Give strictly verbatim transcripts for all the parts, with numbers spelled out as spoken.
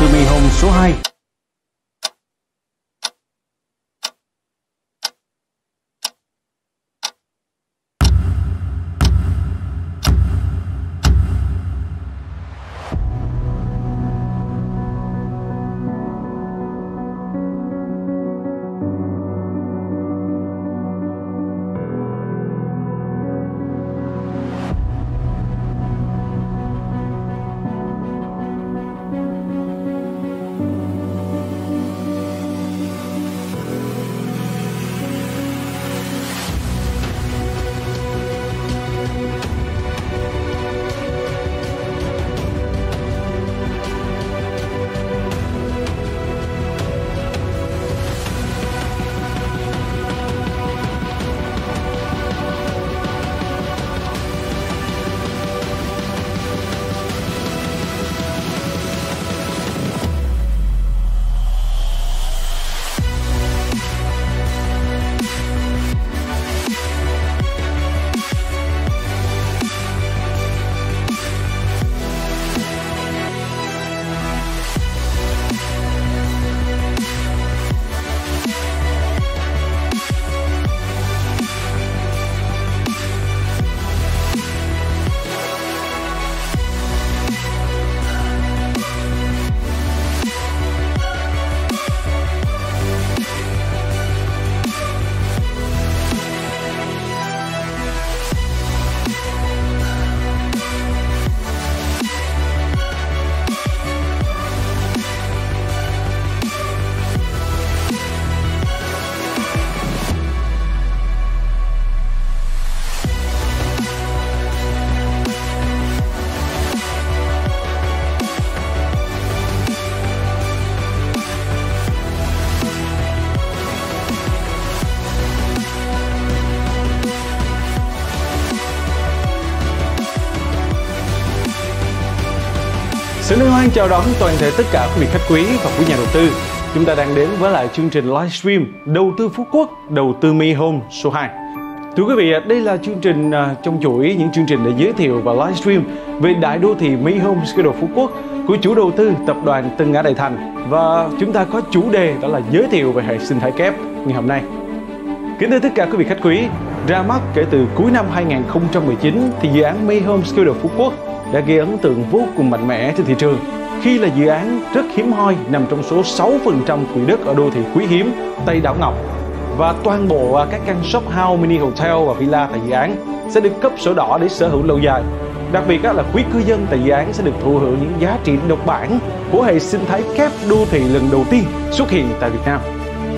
tư My Home số hai. Xin hân hoan chào đón toàn thể tất cả quý vị khách quý và quý nhà đầu tư. Chúng ta đang đến với lại chương trình livestream Đầu tư Phú Quốc, Đầu tư My Home số hai. Thưa quý vị, đây là chương trình trong chuỗi những chương trình để giới thiệu và livestream về đại đô thị My Home Phú Quốc của chủ đầu tư tập đoàn Tân Á Đại Thành. Và chúng ta có chủ đề đó là giới thiệu về hệ sinh thái kép ngày hôm nay. Kính thưa tất cả quý vị khách quý, ra mắt kể từ cuối năm hai nghìn không trăm mười chín thì dự án My Home Phú Quốc đã gây ấn tượng vô cùng mạnh mẽ trên thị trường khi là dự án rất hiếm hoi nằm trong số sáu phần trăm quỹ đất ở đô thị quý hiếm Tây Đảo Ngọc, và toàn bộ các căn shop house, mini hotel và villa tại dự án sẽ được cấp sổ đỏ để sở hữu lâu dài. Đặc biệt là quý cư dân tại dự án sẽ được thụ hưởng những giá trị độc bản của hệ sinh thái kép đô thị lần đầu tiên xuất hiện tại Việt Nam.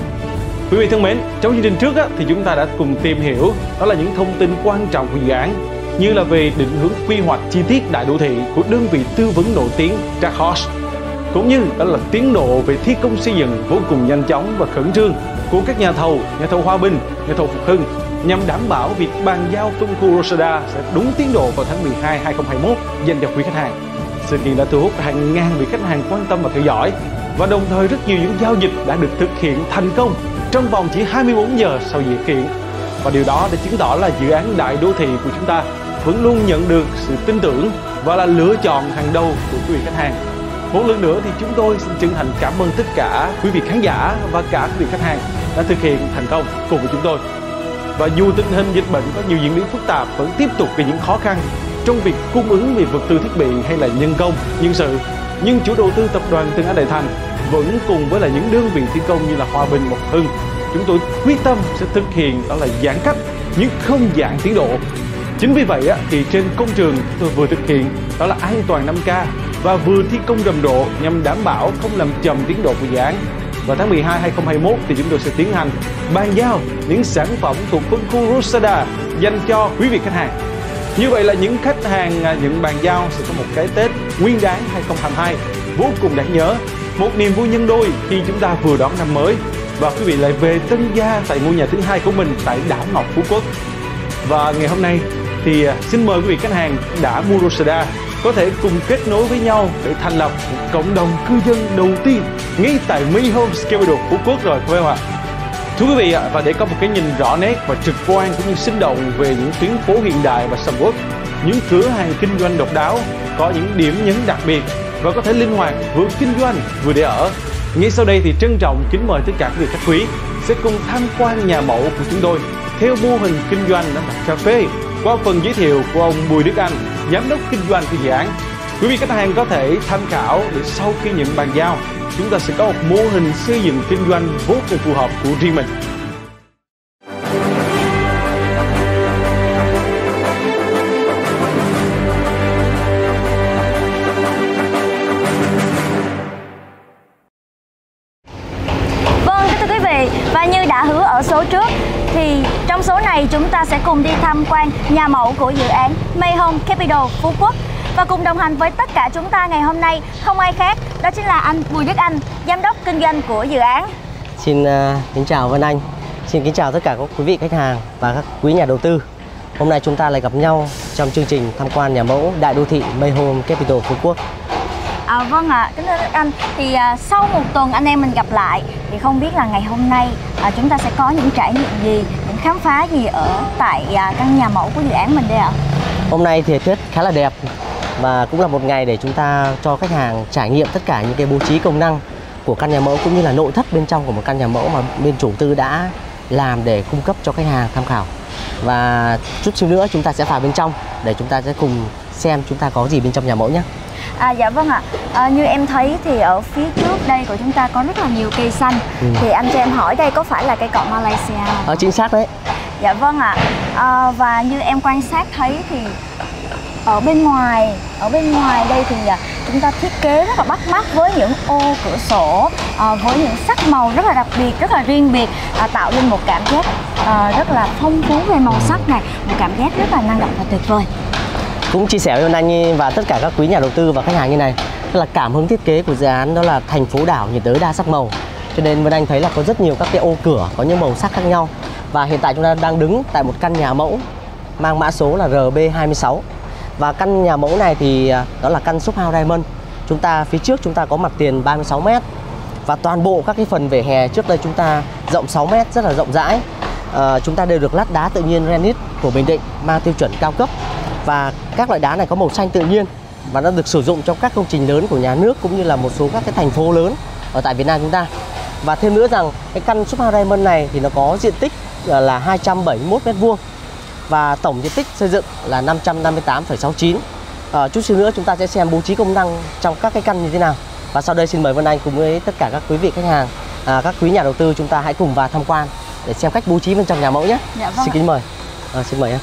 Quý vị thân mến, trong chương trình trước á, thì chúng ta đã cùng tìm hiểu đó là những thông tin quan trọng của dự án, như là về định hướng quy hoạch chi tiết đại đô thị của đơn vị tư vấn nổi tiếng Darkhorse, cũng như đó là tiến độ về thi công xây dựng vô cùng nhanh chóng và khẩn trương của các nhà thầu, nhà thầu Hòa Bình, nhà thầu Phục Hưng, nhằm đảm bảo việc bàn giao phân khu Rosada sẽ đúng tiến độ vào tháng mười hai năm hai nghìn không trăm hai mươi mốt dành cho quý khách hàng. Sự kiện đã thu hút hàng ngàn vị khách hàng quan tâm và theo dõi, và đồng thời rất nhiều những giao dịch đã được thực hiện thành công trong vòng chỉ hai mươi bốn giờ sau sự kiện. Và điều đó đã chứng tỏ là dự án đại đô thị của chúng ta vẫn luôn nhận được sự tin tưởng và là lựa chọn hàng đầu của quý vị khách hàng. Một lần nữa thì chúng tôi xin chân thành cảm ơn tất cả quý vị khán giả và cả quý vị khách hàng đã thực hiện thành công cùng với chúng tôi. Và dù tình hình dịch bệnh có nhiều diễn biến phức tạp, vẫn tiếp tục gây những khó khăn trong việc cung ứng về vật tư thiết bị hay là nhân công, nhân sự, nhưng chủ đầu tư tập đoàn Tân Á Đại Thành vẫn cùng với là những đơn vị thi công như là Hòa Bình, Mộc Hưng, chúng tôi quyết tâm sẽ thực hiện đó là giãn cách nhưng không giãn tiến độ. Chính vì vậy thì trên công trường chúng tôi vừa thực hiện đó là an toàn năm K và vừa thi công rầm rộ nhằm đảm bảo không làm chậm tiến độ của dự án. Vào tháng mười hai năm hai nghìn không trăm hai mươi mốt thì chúng tôi sẽ tiến hành bàn giao những sản phẩm thuộc phân khu Rosada dành cho quý vị khách hàng. Như vậy là những khách hàng nhận bàn giao sẽ có một cái Tết Nguyên Đán hai nghìn không trăm hai mươi hai vô cùng đáng nhớ, một niềm vui nhân đôi khi chúng ta vừa đón năm mới và quý vị lại về tân gia tại ngôi nhà thứ hai của mình tại đảo Ngọc Phú Quốc. Và ngày hôm nay thì xin mời quý vị khách hàng đã mua Rosada có thể cùng kết nối với nhau để thành lập một cộng đồng cư dân đầu tiên ngay tại My Home Phú Quốc rồi, phải không ạ? Thưa quý vị ạ, và để có một cái nhìn rõ nét và trực quan cũng như sinh động về những tuyến phố hiện đại và sầm uất, những cửa hàng kinh doanh độc đáo, có những điểm nhấn đặc biệt và có thể linh hoạt vừa kinh doanh vừa để ở. Ngay sau đây thì trân trọng kính mời tất cả quý vị khách quý sẽ cùng tham quan nhà mẫu của chúng tôi theo mô hình kinh doanh đó là cà phê qua phần giới thiệu của ông Bùi Đức Anh, giám đốc kinh doanh của dự án. Quý vị khách hàng có thể tham khảo để sau khi nhận bàn giao, chúng ta sẽ có một mô hình xây dựng kinh doanh vô cùng phù hợp của riêng mình. Vâng, thưa quý vị, và như đã hứa ở số trước thì trong số này chúng ta sẽ cùng đi tham quan nhà mẫu của dự án Mayhome Capital Phú Quốc. Và cùng đồng hành với tất cả chúng ta ngày hôm nay không ai khác, đó chính là anh Bùi Đức Anh, giám đốc kinh doanh của dự án. Xin uh, kính chào Vân Anh, xin kính chào tất cả các quý vị khách hàng và các quý nhà đầu tư. Hôm nay chúng ta lại gặp nhau trong chương trình tham quan nhà mẫu đại đô thị Mayhome Capital Phú Quốc. À, vâng ạ, à, kính thưa anh, thì à, sau một tuần anh em mình gặp lại thì không biết là ngày hôm nay à, chúng ta sẽ có những trải nghiệm gì, những khám phá gì ở tại à, căn nhà mẫu của dự án mình đây ạ? Hôm nay thì thời tiết khá là đẹp và cũng là một ngày để chúng ta cho khách hàng trải nghiệm tất cả những cái bố trí công năng của căn nhà mẫu cũng như là nội thất bên trong của một căn nhà mẫu mà bên chủ tư đã làm để cung cấp cho khách hàng tham khảo. Và chút xíu nữa chúng ta sẽ vào bên trong để chúng ta sẽ cùng xem chúng ta có gì bên trong nhà mẫu nhé. À, dạ vâng ạ. À, như em thấy thì ở phía trước đây của chúng ta có rất là nhiều cây xanh. Ừ. Thì anh cho em hỏi đây có phải là cây cọ Malaysia không? Ờ, chính xác đấy. Dạ vâng ạ. À, và như em quan sát thấy thì ở bên ngoài, ở bên ngoài đây thì chúng ta thiết kế rất là bắt mắt với những ô cửa sổ, à, với những sắc màu rất là đặc biệt, rất là riêng biệt, à, tạo nên một cảm giác à, rất là phong phú về màu sắc này, một cảm giác rất là năng động và tuyệt vời. Cũng chia sẻ với anh và tất cả các quý nhà đầu tư và khách hàng như này, tức là cảm hứng thiết kế của dự án đó là thành phố đảo nhiệt đới đa sắc màu, cho nên Vân Anh thấy là có rất nhiều các cái ô cửa có những màu sắc khác nhau. Và hiện tại chúng ta đang đứng tại một căn nhà mẫu mang mã số là R B hai sáu. Và căn nhà mẫu này thì đó là căn shop house Diamond. Chúng ta phía trước chúng ta có mặt tiền ba mươi sáu mét và toàn bộ các cái phần vỉa hè trước đây chúng ta rộng sáu mét, rất là rộng rãi. À, chúng ta đều được lát đá tự nhiên granite của Bình Định mang tiêu chuẩn cao cấp. Và các loại đá này có màu xanh tự nhiên và nó được sử dụng trong các công trình lớn của nhà nước cũng như là một số các cái thành phố lớn ở tại Việt Nam chúng ta. Và thêm nữa rằng cái căn shop house Diamond này thì nó có diện tích là hai trăm bảy mươi mốt mét vuông và tổng diện tích xây dựng là năm trăm năm mươi tám phẩy sáu chín. À, chút xíu nữa chúng ta sẽ xem bố trí công năng trong các cái căn như thế nào. Và sau đây xin mời Vân Anh cùng với tất cả các quý vị khách hàng, à, các quý nhà đầu tư chúng ta hãy cùng vào tham quan để xem cách bố trí bên trong nhà mẫu nhé. Dạ, vâng. Xin kính mời. À, xin mời em.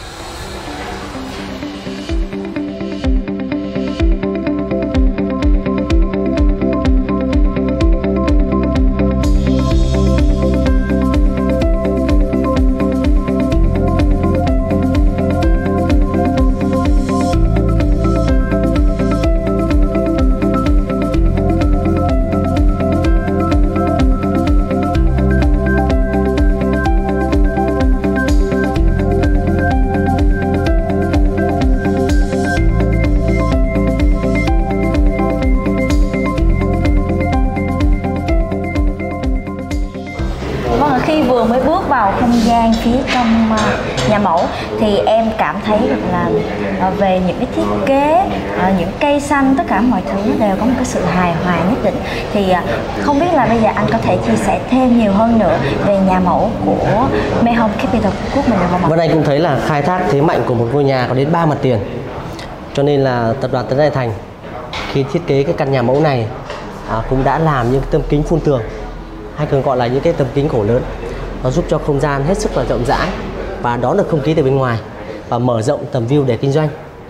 Không gian phía trong uh, nhà mẫu thì em cảm thấy được là uh, về những cái thiết kế, uh, những cây xanh, tất cả mọi thứ đều có một cái sự hài hòa nhất định. Thì uh, không biết là bây giờ anh có thể chia sẻ thêm nhiều hơn nữa về nhà mẫu của Mayhome Capital Phú Quốc mình được không ạ? Vân Anh cũng thấy là khai thác thế mạnh của một ngôi nhà có đến ba mặt tiền, cho nên là tập đoàn Tân Đại Thành khi thiết kế cái căn nhà mẫu này à, cũng đã làm những tấm kính phun tường hay còn gọi là những cái tấm kính khổ lớn. Nó giúp cho không gian hết sức là rộng rãi và đón được không khí từ bên ngoài và mở rộng tầm view để kinh doanh.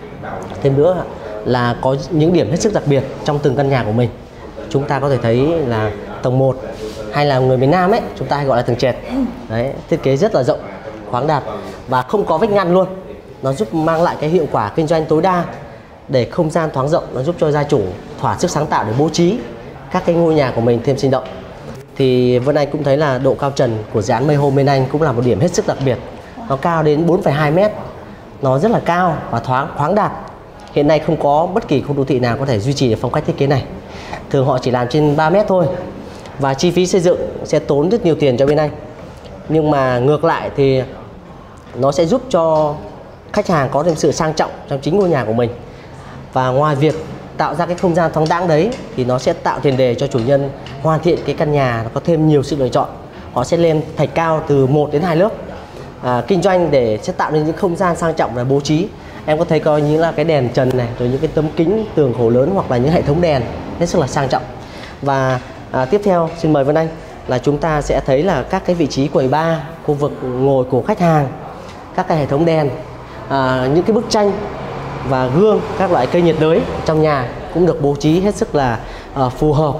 Thêm nữa là có những điểm hết sức đặc biệt trong từng căn nhà của mình. Chúng ta có thể thấy là tầng một hay là người miền Nam ấy, chúng ta hay gọi là tầng trệt. Đấy, thiết kế rất là rộng, khoáng đạt và không có vách ngăn luôn. Nó giúp mang lại cái hiệu quả kinh doanh tối đa để không gian thoáng rộng, nó giúp cho gia chủ thỏa sức sáng tạo để bố trí các cái ngôi nhà của mình thêm sinh động. Thì Vân Anh cũng thấy là độ cao trần của dự án Mayhome bên Anh cũng là một điểm hết sức đặc biệt. Nó cao đến bốn phẩy hai mét, nó rất là cao và thoáng khoáng đạt. Hiện nay không có bất kỳ khu đô thị nào có thể duy trì được phong cách thiết kế này. Thường họ chỉ làm trên ba mét thôi và chi phí xây dựng sẽ tốn rất nhiều tiền cho bên Anh. Nhưng mà ngược lại thì nó sẽ giúp cho khách hàng có thêm sự sang trọng trong chính ngôi nhà của mình. Và ngoài việc tạo ra cái không gian thoáng đãng đấy thì nó sẽ tạo tiền đề cho chủ nhân hoàn thiện cái căn nhà, nó có thêm nhiều sự lựa chọn. Họ sẽ lên thạch cao từ một đến hai lớp. À, kinh doanh để sẽ tạo nên những không gian sang trọng và bố trí. Em có thấy coi như là cái đèn trần này, rồi những cái tấm kính tường khổ lớn hoặc là những hệ thống đèn hết sức là sang trọng. Và à, tiếp theo xin mời Vân Anh là chúng ta sẽ thấy là các cái vị trí quầy bar, khu vực ngồi của khách hàng, các cái hệ thống đèn, à, những cái bức tranh và gương, các loại cây nhiệt đới trong nhà cũng được bố trí hết sức là uh, phù hợp.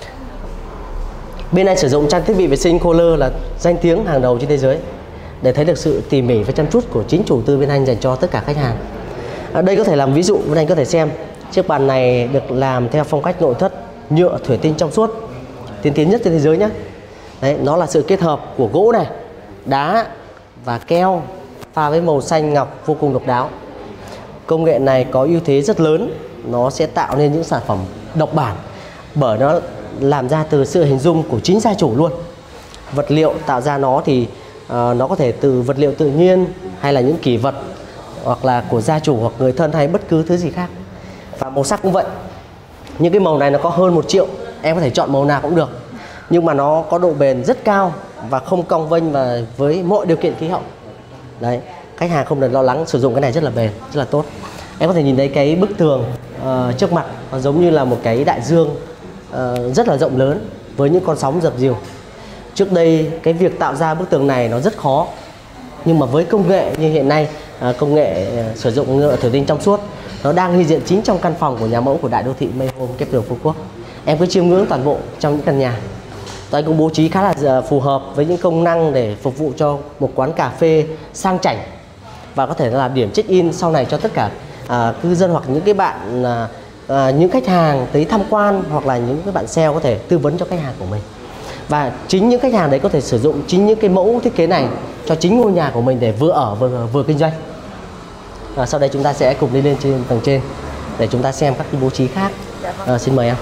Bên anh sử dụng trang thiết bị vệ sinh Kohler là danh tiếng hàng đầu trên thế giới để thấy được sự tỉ mỉ và chăm chút của chính chủ tư bên anh dành cho tất cả khách hàng. Ở đây có thể làm ví dụ, bên anh có thể xem chiếc bàn này được làm theo phong cách nội thất nhựa thủy tinh trong suốt tiên tiến nhất trên thế giới nhé. Đấy, nó là sự kết hợp của gỗ này, đá và keo pha với màu xanh ngọc vô cùng độc đáo. Công nghệ này có ưu thế rất lớn, nó sẽ tạo nên những sản phẩm độc bản bởi nó làm ra từ sự hình dung của chính gia chủ luôn. Vật liệu tạo ra nó thì uh, nó có thể từ vật liệu tự nhiên hay là những kỷ vật hoặc là của gia chủ hoặc người thân hay bất cứ thứ gì khác. Và màu sắc cũng vậy. Những cái màu này nó có hơn một triệu, em có thể chọn màu nào cũng được. Nhưng mà nó có độ bền rất cao và không cong vênh và với mọi điều kiện khí hậu. Đấy, khách hàng không cần lo lắng, sử dụng cái này rất là bền, rất là tốt. Em có thể nhìn thấy cái bức tường uh, trước mặt nó giống như là một cái đại dương uh, rất là rộng lớn với những con sóng dập dìu. Trước đây cái việc tạo ra bức tường này nó rất khó, nhưng mà với công nghệ như hiện nay, uh, công nghệ uh, sử dụng nhựa thủy tinh trong suốt, nó đang hiện diện chính trong căn phòng của nhà mẫu của đại đô thị Mayhome Capital Phú Quốc. Em cứ chiêm ngưỡng toàn bộ trong những căn nhà. Tôi cũng bố trí khá là phù hợp với những công năng để phục vụ cho một quán cà phê sang chảnh và có thể là điểm check-in sau này cho tất cả à, cư dân hoặc những cái bạn à, à, những khách hàng tới tham quan hoặc là những cái bạn sale có thể tư vấn cho khách hàng của mình. Và chính những khách hàng đấy có thể sử dụng chính những cái mẫu thiết kế này cho chính ngôi nhà của mình để vừa ở vừa, vừa kinh doanh. À, sau đây chúng ta sẽ cùng đi lên trên tầng trên để chúng ta xem các cái bố trí khác. À, xin mời em.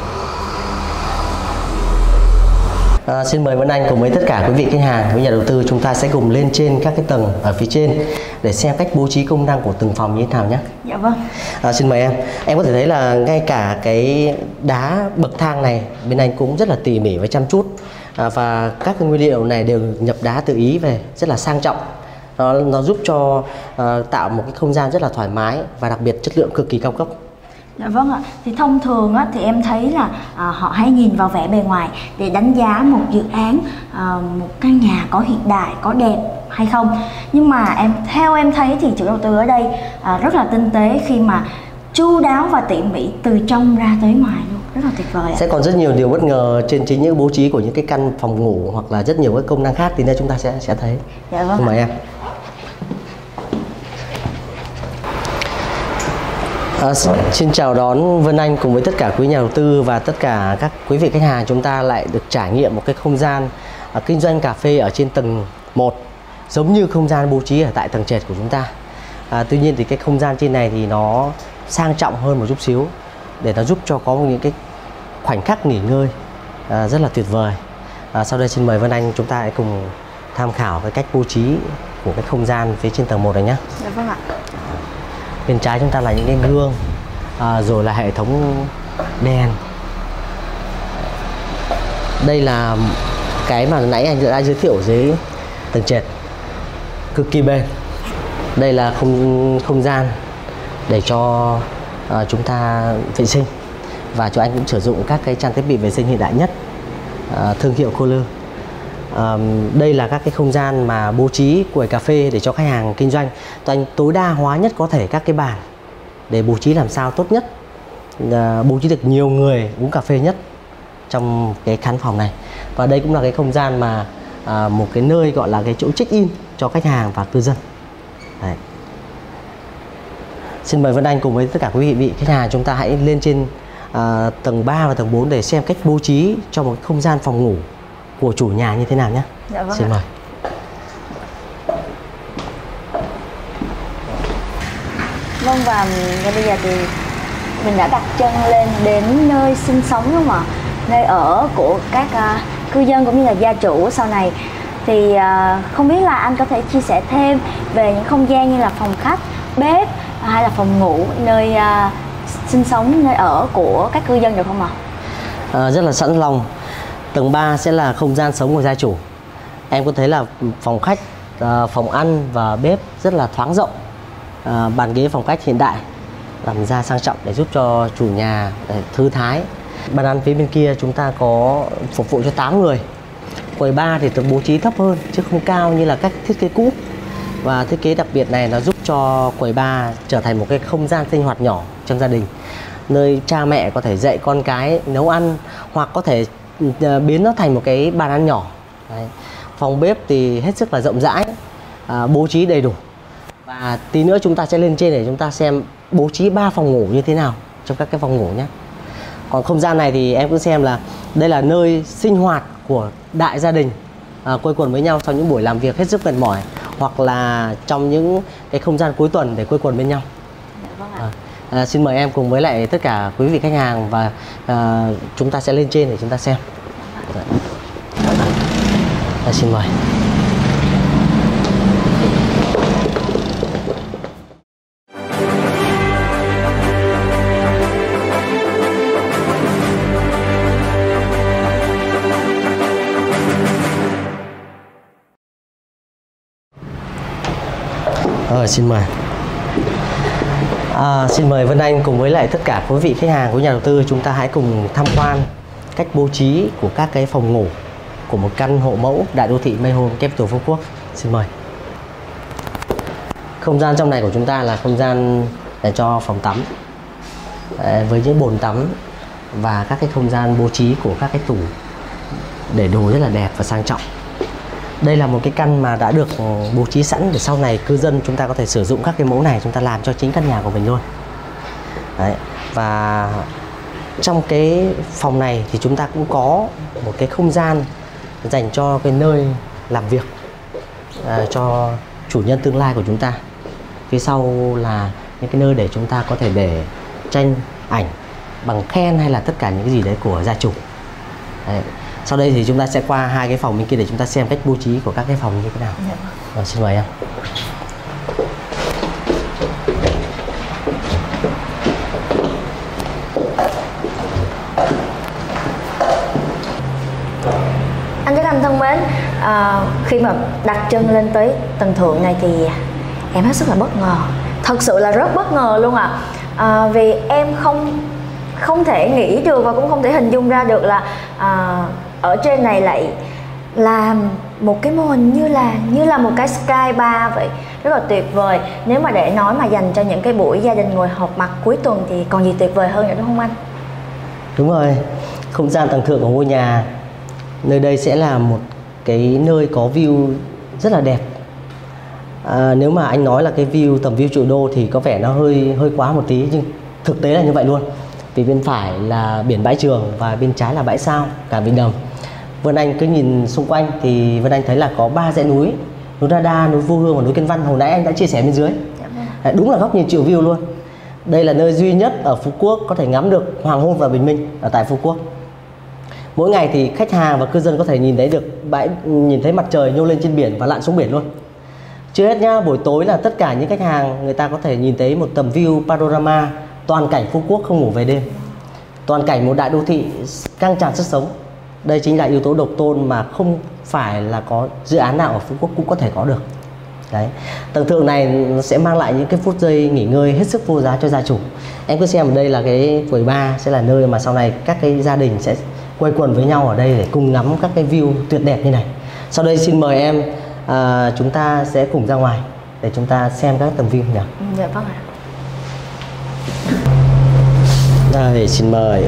À, xin mời Vân Anh cùng với tất cả quý vị khách hàng, với nhà đầu tư, chúng ta sẽ cùng lên trên các cái tầng ở phía trên để xem cách bố trí công năng của từng phòng như thế nào nhé. Dạ vâng. À, xin mời em. Em có thể thấy là ngay cả cái đá bậc thang này bên anh cũng rất là tỉ mỉ và chăm chút, à, và các cái nguyên liệu này đều nhập đá từ Ý về, rất là sang trọng. Nó, nó giúp cho uh, tạo một cái không gian rất là thoải mái và đặc biệt chất lượng cực kỳ cao cấp. Dạ vâng ạ. Thì thông thường á, thì em thấy là à, họ hay nhìn vào vẻ bề ngoài để đánh giá một dự án, à, một căn nhà có hiện đại, có đẹp hay không. Nhưng mà em theo em thấy thì chủ đầu tư ở đây à, rất là tinh tế khi mà chu đáo và tỉ mỉ từ trong ra tới ngoài luôn, rất là tuyệt vời ạ. Sẽ còn rất nhiều điều bất ngờ trên chính những bố trí của những cái căn phòng ngủ hoặc là rất nhiều các công năng khác thì đây chúng ta sẽ sẽ thấy. Dạ vâng. Mời em. À, xin chào đón Vân Anh cùng với tất cả quý nhà đầu tư và tất cả các quý vị khách hàng. Chúng ta lại được trải nghiệm một cái không gian à, kinh doanh cà phê ở trên tầng một, giống như không gian bố trí ở tại tầng trệt của chúng ta. À, tuy nhiên thì cái không gian trên này thì nó sang trọng hơn một chút xíu để nó giúp cho có những cái khoảnh khắc nghỉ ngơi à, rất là tuyệt vời. À, sau đây xin mời Vân Anh chúng ta hãy cùng tham khảo cái cách bố trí của cái không gian phía trên tầng một này nhé. Dạ vâng ạ. Bên trái chúng ta là những cái gương, à, rồi là hệ thống đèn. Đây là cái mà nãy anh đã giới thiệu dưới tầng trệt, cực kỳ bền. Đây là không không gian để cho à, chúng ta vệ sinh, và cho anh cũng sử dụng các cái trang thiết bị vệ sinh hiện đại nhất, à, thương hiệu Kohler. À, đây là các cái không gian mà bố trí quầy cà phê để cho khách hàng kinh doanh. Tụi anh tối đa hóa nhất có thể các cái bàn để bố trí làm sao tốt nhất, à, bố trí được nhiều người uống cà phê nhất trong cái khán phòng này. Và đây cũng là cái không gian mà à, một cái nơi gọi là cái chỗ check-in cho khách hàng và cư dân. Đấy. Xin mời Vân Anh cùng với tất cả quý vị khách hàng chúng ta hãy lên trên à, tầng ba và tầng bốn để xem cách bố trí cho một không gian phòng ngủ của chủ nhà như thế nào nhé. Dạ vâng. Xin mời. Vâng, và ngay bây giờ thì mình đã đặt chân lên đến nơi sinh sống đúng không ạ? Nơi ở của các uh, cư dân cũng như là gia chủ sau này. Thì uh, không biết là anh có thể chia sẻ thêm về những không gian như là phòng khách, bếp hay là phòng ngủ, nơi uh, sinh sống, nơi ở của các cư dân được không ạ? À, rất là sẵn lòng. Tầng ba sẽ là không gian sống của gia chủ. Em có thấy là phòng khách, phòng ăn và bếp rất là thoáng rộng. À, bàn ghế phòng khách hiện đại làm ra sang trọng để giúp cho chủ nhà để thư thái. Bàn ăn phía bên kia chúng ta có phục vụ cho tám người. Quầy bar thì được bố trí thấp hơn chứ không cao như là các thiết kế cũ. Và thiết kế đặc biệt này nó giúp cho quầy bar trở thành một cái không gian sinh hoạt nhỏ trong gia đình, nơi cha mẹ có thể dạy con cái nấu ăn hoặc có thể biến nó thành một cái bàn ăn nhỏ. Đấy. Phòng bếp thì hết sức là rộng rãi, à, bố trí đầy đủ. Và tí nữa chúng ta sẽ lên trên để chúng ta xem bố trí ba phòng ngủ như thế nào trong các cái phòng ngủ nhé. Còn không gian này thì em cứ xem là đây là nơi sinh hoạt của đại gia đình, à, quây quần với nhau sau những buổi làm việc hết sức mệt mỏi, hoặc là trong những cái không gian cuối tuần để quây quần bên nhau. À, à, xin mời em cùng với lại tất cả quý vị khách hàng và à, chúng ta sẽ lên trên để chúng ta xem. À, xin mời. Rồi, xin mời. À, xin mời Vân Anh cùng với lại tất cả quý vị khách hàng của nhà đầu tư, chúng ta hãy cùng tham quan cách bố trí của các cái phòng ngủ của một căn hộ mẫu đại đô thị Mayhome Capital Phú Quốc. Xin mời. Không gian trong này của chúng ta là không gian để cho phòng tắm, với những bồn tắm và các cái không gian bố trí của các cái tủ để đồ rất là đẹp và sang trọng. Đây là một cái căn mà đã được bố trí sẵn để sau này cư dân chúng ta có thể sử dụng các cái mẫu này, chúng ta làm cho chính căn nhà của mình luôn. Đấy. Và trong cái phòng này thì chúng ta cũng có một cái không gian dành cho cái nơi làm việc, à, cho chủ nhân tương lai của chúng ta. Phía sau là những cái nơi để chúng ta có thể để tranh ảnh, bằng khen hay là tất cả những cái gì đấy của gia chủ. Đấy. Sau đây thì chúng ta sẽ qua hai cái phòng bên kia để chúng ta xem cách bố trí của các cái phòng như thế nào. Dạ. Rồi, xin mời em. Anh Trấn Anh thân mến, à, khi mà đặt chân lên tới tầng thượng này thì em hết sức là bất ngờ, thật sự là rất bất ngờ luôn ạ. À. À, vì em không không thể nghĩ được và cũng không thể hình dung ra được là à, ở trên này lại làm một cái mô hình như là như là một cái sky bar vậy, rất là tuyệt vời. Nếu mà để nói mà dành cho những cái buổi gia đình ngồi họp mặt cuối tuần thì còn gì tuyệt vời hơn nữa đúng không anh? Đúng rồi, không gian tầng thượng của ngôi nhà, nơi đây sẽ là một cái nơi có view rất là đẹp. À, nếu mà anh nói là cái view tầm view triệu đô thì có vẻ nó hơi hơi quá một tí, nhưng thực tế là như vậy luôn. Vì bên phải là biển Bãi Trường và bên trái là bãi Sao, cả Bình Đồng. Vân Anh cứ nhìn xung quanh thì Vân Anh thấy là có ba dãy núi, núi Đa, núi Vô Hương và núi Kiên Văn. Hồi nãy anh đã chia sẻ bên dưới. Dạ, đúng là góc nhìn triệu view luôn. Đây là nơi duy nhất ở Phú Quốc có thể ngắm được hoàng hôn và bình minh ở tại Phú Quốc. Mỗi ngày thì khách hàng và cư dân có thể nhìn thấy được bãi, nhìn thấy mặt trời nhô lên trên biển và lặn xuống biển luôn. Chưa hết nhá, buổi tối là tất cả những khách hàng người ta có thể nhìn thấy một tầm view panorama toàn cảnh Phú Quốc không ngủ về đêm, toàn cảnh một đại đô thị căng tràn sức sống. Đây chính là yếu tố độc tôn mà không phải là có dự án nào ở Phú Quốc cũng có thể có được. Đấy. Tầng thượng này nó sẽ mang lại những cái phút giây nghỉ ngơi hết sức vô giá cho gia chủ. Em cứ xem ở đây là cái quầy bar sẽ là nơi mà sau này các cái gia đình sẽ quây quần với nhau ở đây để cùng ngắm các cái view tuyệt đẹp như này. Sau đây xin mời em, à, chúng ta sẽ cùng ra ngoài để chúng ta xem các tầm view nhỉ. Dạ vâng ạ. Đây, xin mời.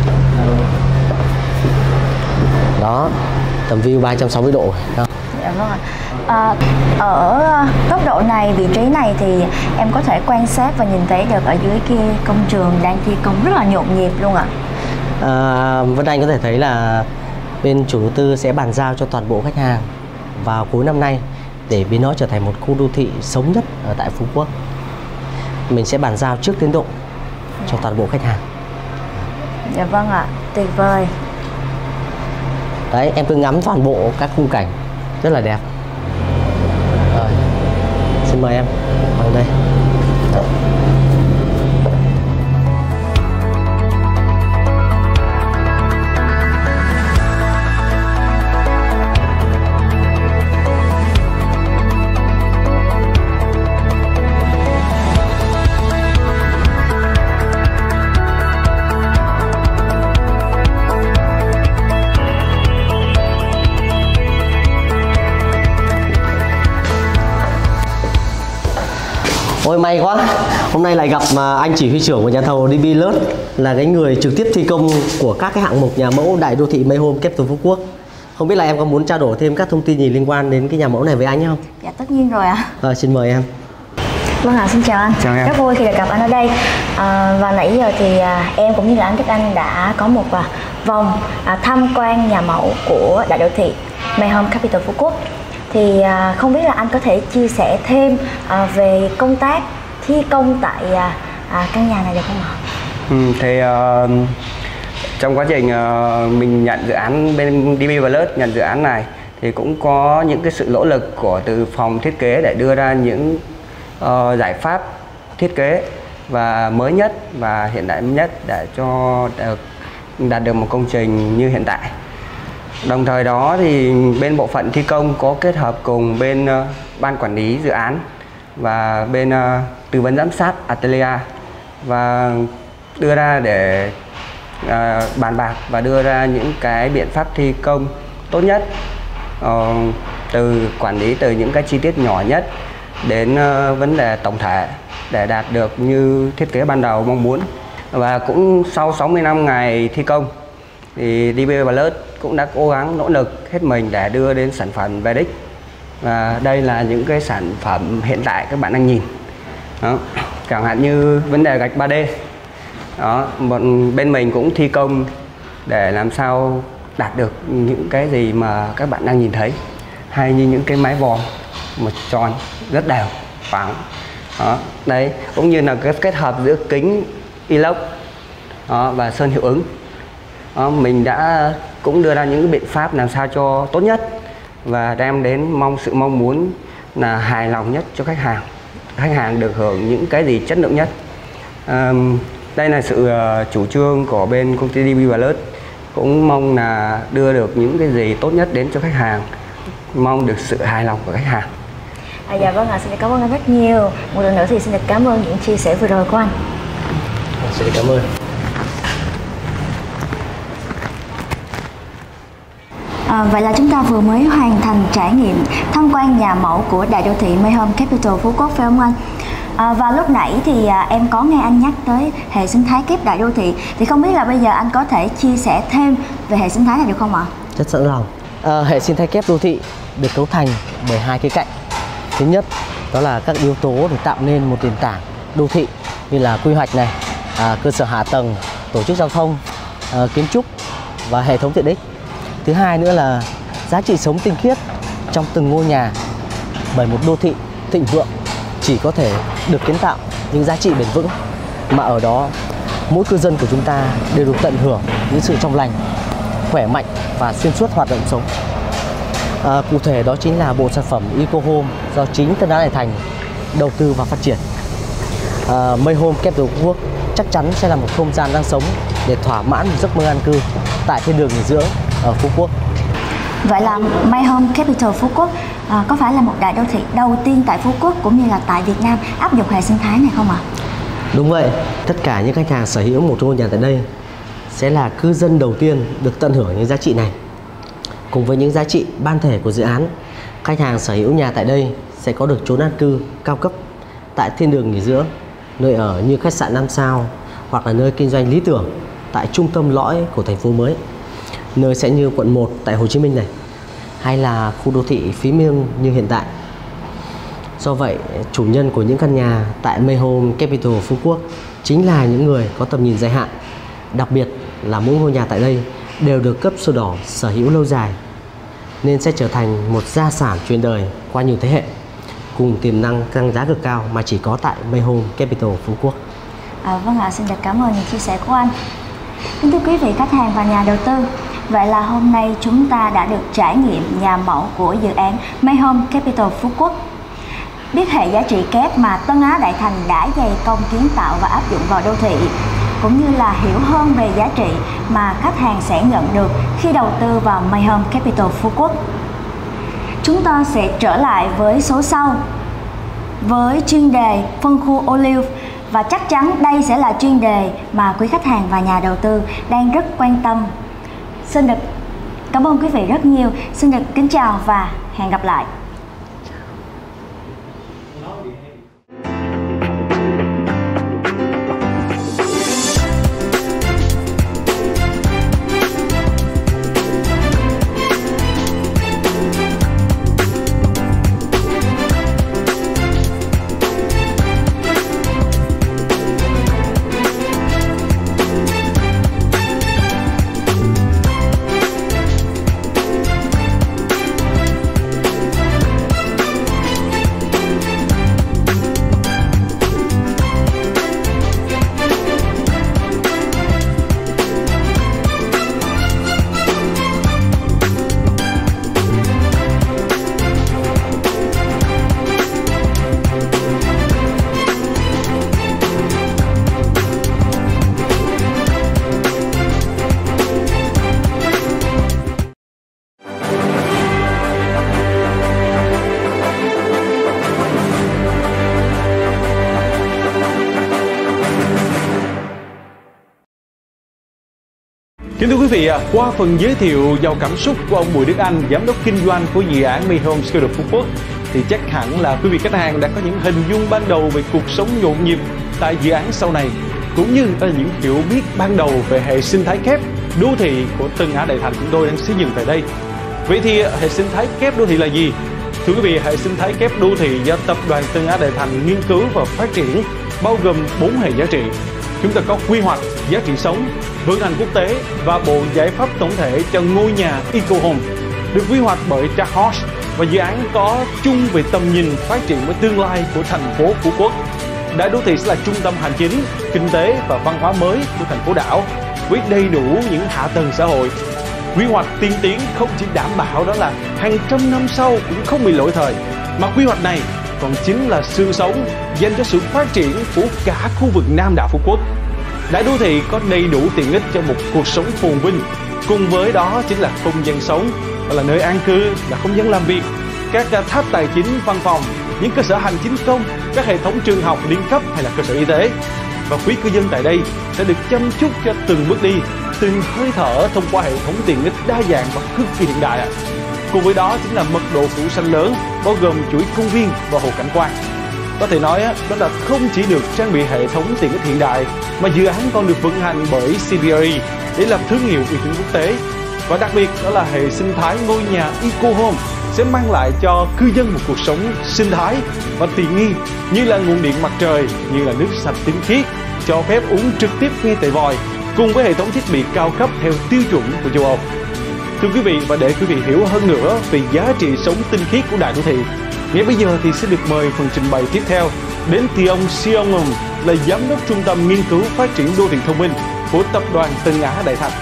Đó, tầm view ba trăm sáu mươi độ. Đó. Dạ vâng ạ. À, ở góc độ này, vị trí này thì em có thể quan sát và nhìn thấy được ở dưới kia công trường đang thi công rất là nhộn nhịp luôn ạ. À, Vân Anh có thể thấy là bên chủ đầu tư sẽ bàn giao cho toàn bộ khách hàng vào cuối năm nay để biến nó trở thành một khu đô thị sống nhất ở tại Phú Quốc. Mình sẽ bàn giao trước tiến độ cho toàn bộ khách hàng. Dạ vâng ạ, tuyệt vời. Đấy, em cứ ngắm toàn bộ các khung cảnh rất là đẹp. Rồi, xin mời em vào đây. Đấy. Ôi may quá, hôm nay lại gặp mà anh chỉ huy trưởng của nhà thầu đê bê Alert, là cái người trực tiếp thi công của các cái hạng mục nhà mẫu đại đô thị Mayhome Capital Phú Quốc. Không biết là em có muốn trao đổi thêm các thông tin gì liên quan đến cái nhà mẫu này với anh không? Dạ tất nhiên rồi ạ. À. Rồi, xin mời em. Vâng ạ, à, xin chào anh. Chào em. Rất vui khi được gặp anh ở đây. À, và nãy giờ thì à, em cũng như là anh Đức Anh đã có một à, vòng à, tham quan nhà mẫu của đại đô thị Mayhome Capital Phú Quốc. Thì à, không biết là anh có thể chia sẻ thêm à, về công tác thi công tại à, à, căn nhà này được không ạ? Ừ, thì uh, trong quá trình uh, mình nhận dự án bên đê bê Alert nhận dự án này thì cũng có những cái sự nỗ lực của từ phòng thiết kế để đưa ra những uh, giải pháp thiết kế và mới nhất và hiện đại nhất để cho được, đạt được một công trình như hiện tại. Đồng thời đó thì bên bộ phận thi công có kết hợp cùng bên uh, ban quản lý dự án và bên uh, tư vấn giám sát Atelier và đưa ra để uh, bàn bạc và đưa ra những cái biện pháp thi công tốt nhất, uh, từ quản lý từ những cái chi tiết nhỏ nhất đến uh, vấn đề tổng thể để đạt được như thiết kế ban đầu mong muốn. Và cũng sau sáu mươi năm ngày thi công thì đê bê Alert cũng đã cố gắng nỗ lực hết mình để đưa đến sản phẩm về đích. Và đây là những cái sản phẩm hiện tại các bạn đang nhìn. Đó. Chẳng hạn như vấn đề gạch ba D. Đó, bọn bên mình cũng thi công để làm sao đạt được những cái gì mà các bạn đang nhìn thấy, hay như những cái mái vòm một tròn rất đều phẳng. Đó, đấy cũng như là cái kết hợp giữa kính inox đó, và sơn hiệu ứng. Đó, mình đã cũng đưa ra những cái biện pháp làm sao cho tốt nhất và đem đến mong sự mong muốn là hài lòng nhất cho khách hàng, khách hàng được hưởng những cái gì chất lượng nhất. À, đây là sự uh, chủ trương của bên công ty đê bê Alert, cũng mong là đưa được những cái gì tốt nhất đến cho khách hàng, mong được sự hài lòng của khách hàng. À, dạ vâng ạ, à, xin cảm ơn anh rất nhiều. Một lần nữa thì xin được cảm ơn những chia sẻ vừa rồi của anh. Xin cảm ơn. À, vậy là chúng ta vừa mới hoàn thành trải nghiệm tham quan nhà mẫu của đại đô thị Mayhome Capital Phú Quốc, phải không anh? À, và lúc nãy thì à, em có nghe anh nhắc tới hệ sinh thái kép đại đô thị, thì không biết là bây giờ anh có thể chia sẻ thêm về hệ sinh thái này được không ạ? Rất sẵn lòng. À, hệ sinh thái kép đô thị được cấu thành bởi hai khía cạnh. Thứ nhất đó là các yếu tố để tạo nên một nền tảng đô thị như là quy hoạch này, à, cơ sở hạ tầng, tổ chức giao thông, à, kiến trúc và hệ thống tiện ích. Thứ hai nữa là giá trị sống tinh khiết trong từng ngôi nhà, bởi một đô thị thịnh vượng chỉ có thể được kiến tạo những giá trị bền vững mà ở đó mỗi cư dân của chúng ta đều được tận hưởng những sự trong lành, khỏe mạnh và xuyên suốt hoạt động sống. À, cụ thể đó chính là bộ sản phẩm Eco Home do chính Tân Á Đại Thành đầu tư và phát triển. à, Mayhome Capital Phú Quốc chắc chắn sẽ là một không gian đang sống để thỏa mãn một giấc mơ an cư tại thiên đường nghỉ dưỡng ở Phú Quốc. Vậy là Mayhome Capital Phú Quốc à, có phải là một đại đô thị đầu tiên tại Phú Quốc cũng như là tại Việt Nam áp dụng hệ sinh thái này không ạ? Đúng vậy, tất cả những khách hàng sở hữu một ngôi nhà tại đây sẽ là cư dân đầu tiên được tận hưởng những giá trị này. Cùng với những giá trị ban thể của dự án, khách hàng sở hữu nhà tại đây sẽ có được chốn an cư cao cấp tại thiên đường nghỉ dưỡng, nơi ở như khách sạn năm sao hoặc là nơi kinh doanh lý tưởng tại trung tâm lõi của thành phố mới, nơi sẽ như quận một tại Hồ Chí Minh này, hay là khu đô thị Phí Miêng như hiện tại. Do vậy, chủ nhân của những căn nhà tại Mayhome Capital Phú Quốc chính là những người có tầm nhìn dài hạn, đặc biệt là mỗi ngôi nhà tại đây đều được cấp sổ đỏ sở hữu lâu dài, nên sẽ trở thành một gia sản truyền đời qua nhiều thế hệ, cùng tiềm năng tăng giá cực cao mà chỉ có tại Mayhome Capital Phú Quốc. À, vâng ạ, xin được cảm ơn những chia sẻ của anh. Kính thưa quý vị khách hàng và nhà đầu tư, vậy là hôm nay chúng ta đã được trải nghiệm nhà mẫu của dự án Mayhome Capital Phú Quốc, biết hệ giá trị kép mà Tân Á Đại Thành đã dày công kiến tạo và áp dụng vào đô thị, cũng như là hiểu hơn về giá trị mà khách hàng sẽ nhận được khi đầu tư vào Mayhome Capital Phú Quốc. Chúng ta sẽ trở lại với số sau với chuyên đề phân khu ô liu, và chắc chắn đây sẽ là chuyên đề mà quý khách hàng và nhà đầu tư đang rất quan tâm. Xin được cảm ơn quý vị rất nhiều. Xin được kính chào và hẹn gặp lại. Kính thưa quý vị, qua phần giới thiệu giàu cảm xúc của ông Bùi Đức Anh, giám đốc kinh doanh của dự án My Home Studio Phú Quốc, thì chắc hẳn là quý vị khách hàng đã có những hình dung ban đầu về cuộc sống nhộn nhịp tại dự án sau này, cũng như là những hiểu biết ban đầu về hệ sinh thái kép đô thị của Tân Á Đại Thành chúng tôi đang xây dựng tại đây. Vậy thì hệ sinh thái kép đô thị là gì? Thưa quý vị, hệ sinh thái kép đô thị do Tập đoàn Tân Á Đại Thành nghiên cứu và phát triển bao gồm bốn hệ giá trị. Chúng ta có quy hoạch, giá trị sống, vận hành quốc tế và bộ giải pháp tổng thể cho ngôi nhà Eco Home, được quy hoạch bởi Dark Horse, và dự án có chung về tầm nhìn phát triển với tương lai của thành phố Phú Quốc. Đại đô thị sẽ là trung tâm hành chính, kinh tế và văn hóa mới của thành phố đảo, với đầy đủ những hạ tầng xã hội. Quy hoạch tiên tiến không chỉ đảm bảo đó là hàng trăm năm sau cũng không bị lỗi thời, mà quy hoạch này còn chính là xương sống dành cho sự phát triển của cả khu vực Nam đảo Phú Quốc. Đại đô thị có đầy đủ tiện ích cho một cuộc sống phồn vinh, cùng với đó chính là không gian sống, đó là nơi an cư, là không gian làm việc, các tháp tài chính, văn phòng, những cơ sở hành chính công, các hệ thống trường học liên cấp hay là cơ sở y tế. Và quý cư dân tại đây sẽ được chăm chút cho từng bước đi, từng hơi thở thông qua hệ thống tiện ích đa dạng và cực kỳ hiện đại. Cùng với đó chính là mật độ phủ xanh lớn, bao gồm chuỗi công viên và hồ cảnh quan. Có thể nói đó là không chỉ được trang bị hệ thống tiện ích hiện đại, mà dự án còn được vận hành bởi xê bê rờ e để làm thương hiệu uy tín quốc tế. Và đặc biệt đó là hệ sinh thái ngôi nhà Eco Home sẽ mang lại cho cư dân một cuộc sống sinh thái và tiện nghi, như là nguồn điện mặt trời, như là nước sạch tinh khiết, cho phép uống trực tiếp ngay tại vòi, cùng với hệ thống thiết bị cao cấp theo tiêu chuẩn của châu Âu. Thưa quý vị, và để quý vị hiểu hơn nữa về giá trị sống tinh khiết của đại đô thị, ngay bây giờ thì sẽ được mời phần trình bày tiếp theo đến từ ông Seong Ngum, là giám đốc trung tâm nghiên cứu phát triển đô thị thông minh của tập đoàn Tân Á Đại Thành.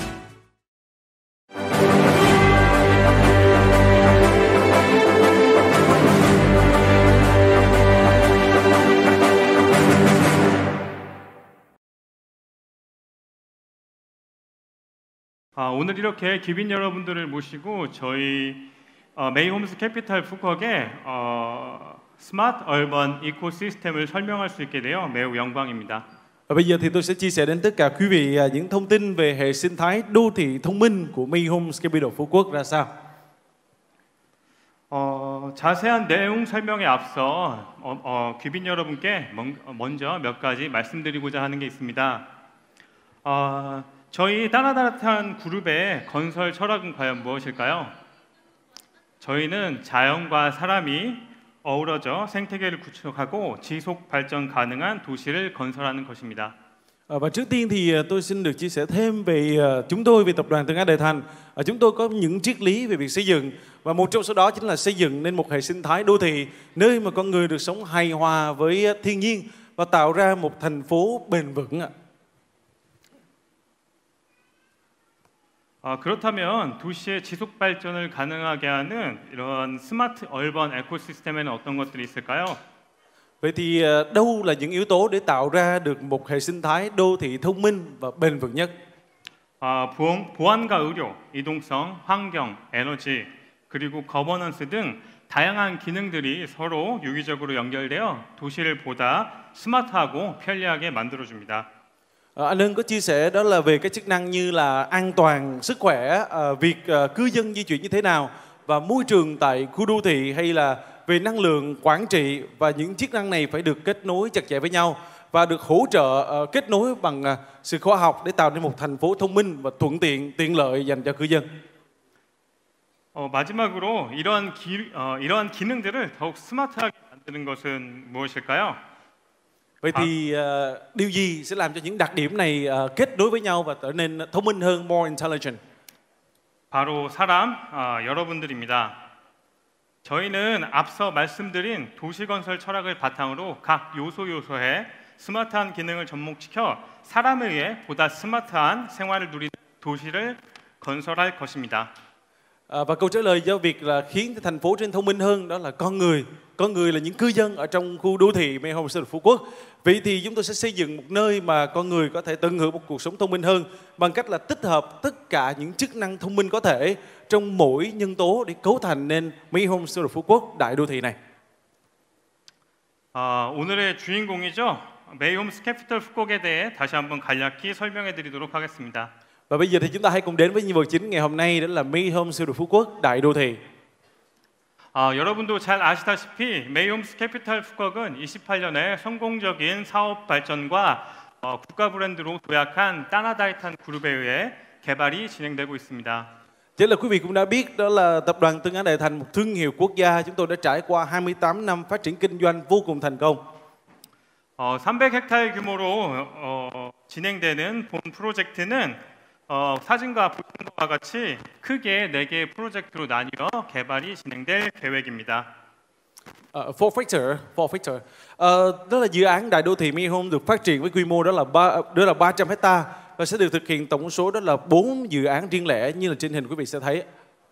아, 오늘 이렇게 귀빈 여러분들을 모시고 저희 어, 메이홈스 캐피탈 푸콕의 어, 스마트 얼번 이코시스템을 설명할 수 있게 되어 매우 영광입니다. Và bây giờ thì tôi sẽ chia sẻ đến tất cả quý vị những thông tin về hệ sinh thái đô thị thông minh của My Homes Capital Phú Quốc ra sao. 어, 자세한 내용 설명에 앞서 어, 어, 귀빈 여러분께 먼저 몇 가지 말씀드리고자 하는 게 있습니다. 어, 저희 따라따뜻한 그룹의 건설 철학은 과연 무엇일까요? 저희는 자연과 사람이 어우러져 생태계를 구축하고 지속 발전 가능한 도시를 건설하는 것입니다. Và trước tiên thì tôi xin được chia sẻ thêm về chúng tôi, về tập đoàn Tân Á Đại Thành. Chúng tôi có những triết lý về việc xây dựng, và một trong số đó chính là xây dựng nên một hệ sinh thái đô thị, nơi mà con người được sống hài hòa với thiên nhiên và tạo ra một thành phố bền vững. 어, 그렇다면 도시의 지속 발전을 가능하게 하는 이런 스마트 얼번 에코시스템에는 어떤 것들이 있을까요? Vậy thì đâu là những yếu tố để tạo ra được một hệ sinh thái đô thị thông minh và bền vững nhất? 아, 보안, 보안과 의료, 이동성, 환경, 에너지, 그리고 거버넌스 등 다양한 기능들이 서로 유기적으로 연결되어 도시를 보다 스마트하고 편리하게 만들어줍니다. À, anh Hưng có chia sẻ đó là về cái chức năng như là an toàn, sức khỏe, à, việc à, cư dân di chuyển như thế nào, và môi trường tại khu đô thị, hay là về năng lượng, quản trị, và những chức năng này phải được kết nối chặt chẽ với nhau và được hỗ trợ à, kết nối bằng à, sự khoa học để tạo nên một thành phố thông minh và thuận tiện, tiện lợi dành cho cư dân. 어, 마지막으로 이러한 기, 어, 이러한 기능들을 더욱 스마트하게 만드는 것은 무엇일까요? Vậy thì uh, điều gì sẽ làm cho những đặc điểm này uh, kết nối với nhau và trở nên thông minh hơn, more intelligent? 바로 사람, 어, 여러분들입니다. 저희는 앞서 말씀드린 도시건설 철학을 바탕으로 각 요소 요소에 스마트한 기능을 접목시켜 사람에 의해 보다 스마트한 생활을 누리는 도시를 건설할 것입니다. À, và câu trả lời do việc là khiến thành phố trên thông minh hơn đó là con người. Con người là những cư dân ở trong khu đô thị My Home Studio Phú Quốc. Vậy thì chúng tôi sẽ xây dựng một nơi mà con người có thể tận hưởng một cuộc sống thông minh hơn bằng cách là tích hợp tất cả những chức năng thông minh có thể trong mỗi nhân tố để cấu thành nên My Home Studio Phú Quốc đại đô thị này. 아, 오늘의 주인공이죠. 메이홈스 캐피털 푸콕에 대해 다시 한번 간략히 설명해 드리도록 하겠습니다. Và bây giờ thì chúng ta hãy cùng đến với nhân vật chính ngày hôm nay, đó là Me Home siêu được Phú Quốc đại đô thị. 어, 여러분도 잘 아시다시피 메이홈스 캐피탈 푸석은 이십팔 년에 성공적인 사업 발전과 어, 국가 브랜드로 도약한 따나다이탄 그룹에 의해 개발이 진행되고 있습니다. Chắc là quý vị cũng đã biết đó là tập đoàn Tân Á Đại Thành, một thương hiệu quốc gia. Chúng tôi đã trải qua hai mươi tám năm phát triển kinh doanh vô cùng thành công. 어, 삼백 헥타일 규모로 어, 진행되는 본 프로젝트는 어, 사진과 보시는 것과 같이 크게 네 개의 프로젝트로 나뉘어 개발이 진행될 계획입니다. Uh, four factor, four factor. Uh, đó là dự án đại đô thị Me Home được phát triển với quy mô đó là ba, đó là ba trăm hecta và sẽ được thực hiện tổng số đó là bốn dự án riêng lẻ như là trên hình quý vị sẽ thấy.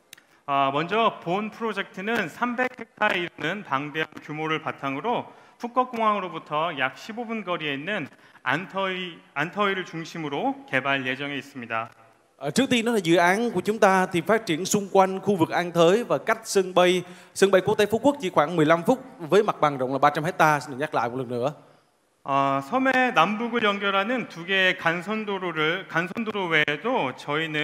어, 먼저 본 프로젝트는 삼백 헥타에 이르는 방대한 규모를 바탕으로 푸석공항으로부터 약 십오 분 거리에 있는 안터이, 안터이를 중심으로 개발 예정에 있습니다. Uh, trước tiên đó là dự án của chúng ta thì phát triển xung quanh khu vực An Thới và cách sân bay sân bay quốc tế Phú Quốc chỉ khoảng mười lăm phút với mặt bằng rộng là ba trăm hecta. Xin được nhắc lại một lần nữa. 어, 섬의 남북을 연결하는 두 개의 간선도로를 간선도로 외에도 저희는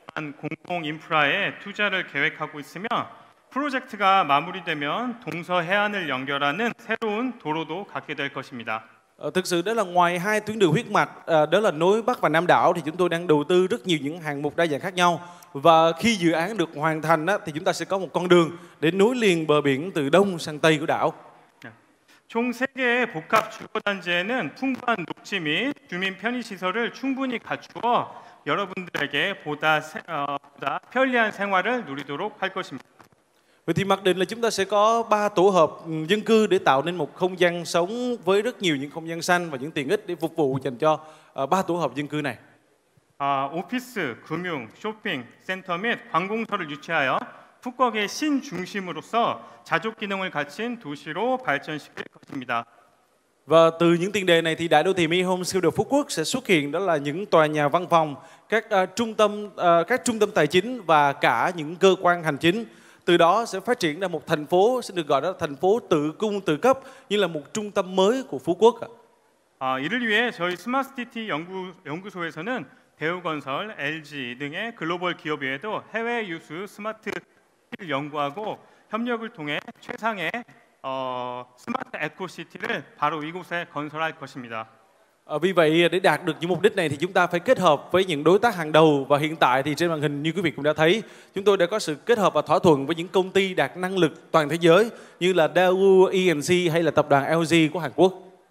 공공 인프라에 투자를 계획하고 있으며 프로젝트가 마무리되면 동서해안을 연결하는 새로운 도로도 갖게 될 것입니다. Ờ, thực sự đó là ngoài hai tuyến đường huyết mạch à, đó là nối Bắc và Nam đảo thì chúng tôi đang đầu tư rất nhiều những hạng mục đa dạng khác nhau, và khi dự án được hoàn thành á, thì chúng ta sẽ có một con đường để nối liền bờ biển từ đông sang tây của đảo. 총 세 개의 복합 주거단지에는 풍부한 녹지 및 주민 편의시설을 충분히 갖추어 여러분들에게 보다, 세, 어, 보다 편리한 생활을 누리도록 할 것입니다. Vậy thì mặc định là chúng ta sẽ có ba tổ hợp dân cư để tạo nên một không gian sống với rất nhiều những không gian xanh và những tiện ích để phục vụ dành cho uh, ba tổ hợp dân cư này. 아, 오피스, 금융, 쇼핑, 센터 및 관공서를 유치하여 푸석의 신중심으로서 자족 기능을 갖춘 도시로 발전시킬 것입니다. Và từ những tiền đề này thì đại đô thị Me Home siêu được Phú Quốc sẽ xuất hiện đó là những tòa nhà văn phòng, các uh, trung tâm uh, các trung tâm tài chính và cả những cơ quan hành chính. Từ đó sẽ phát triển ra một thành phố sẽ được gọi là thành phố tự cung tự cấp, như là một trung tâm mới của Phú Quốc. 아, 이를 위해 저희 스마트시티 연구 연구소에서는 대우건설, 엘지 등의 글로벌 기업 외에도 해외 유수 스마트시티를 연구하고 협력을 통해 최상의 어, 스마트 에코시티를 바로 이곳에 건설할 것입니다. À, vì vậy để đạt được những mục đích này thì chúng ta phải kết hợp với những đối tác hàng đầu, và hiện tại thì trên màn hình như quý vị cũng đã thấy, chúng tôi đã có sự kết hợp và thỏa thuận với những công ty đạt năng lực toàn thế giới như là Daewoo, e en xê hay là tập đoàn lờ giê của Hàn Quốc.